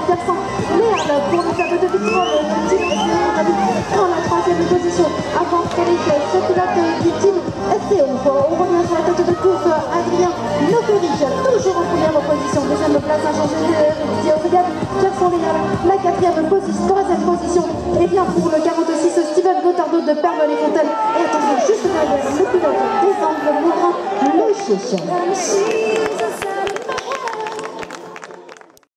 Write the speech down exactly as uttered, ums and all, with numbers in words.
Persan Léal pour le tableau de Vitrolles. Le team S C O on a vu en la troisième position avant Félix Seculat du team S C O. On revient sur la tête de course, Adrien Noferich, toujours en première position. Deuxième place à changer Diogad Persan Léal. La quatrième position, troisième position. Et bien pour le quarante-six, Steven Gotardo de Perles-les-Fontaines. Et attention, juste derrière, le pilote des Angles, Laurent Locher.